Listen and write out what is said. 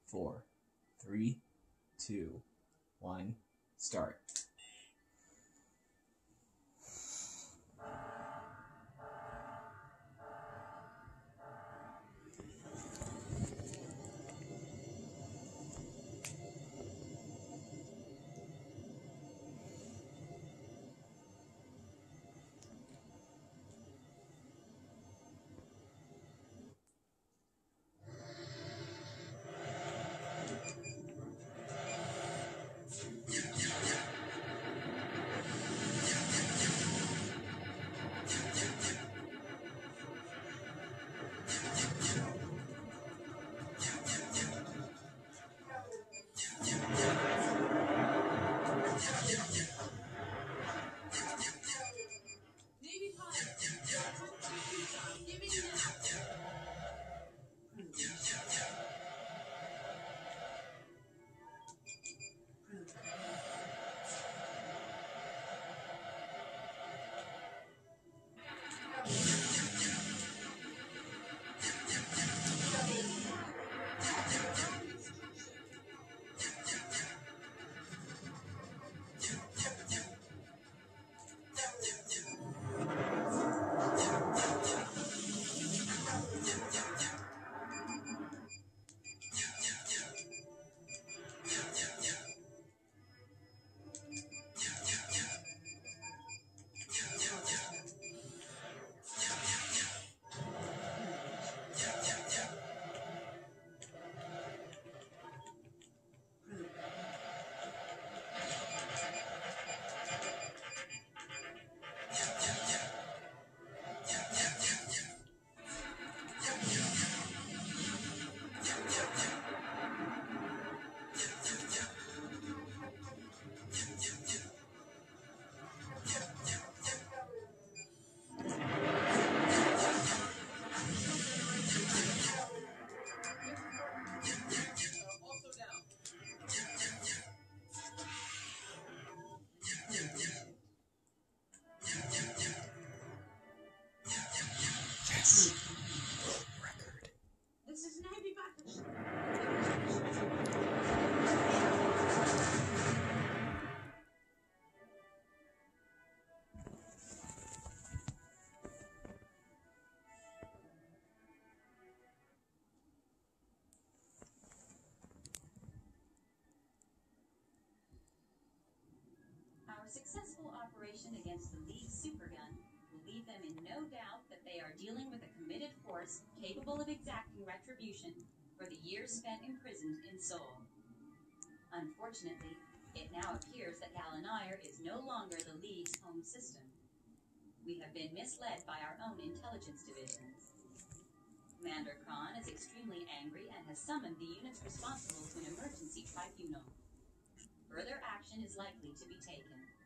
4, 3, 2, 1, start. Successful operation against the League's supergun will leave them in no doubt that they are dealing with a committed force capable of exacting retribution for the years spent imprisoned in Seoul. Unfortunately, it now appears that Galanire is no longer the League's home system. We have been misled by our own intelligence divisions. Commander Khan is extremely angry and has summoned the units responsible to an emergency tribunal. Further action is likely to be taken.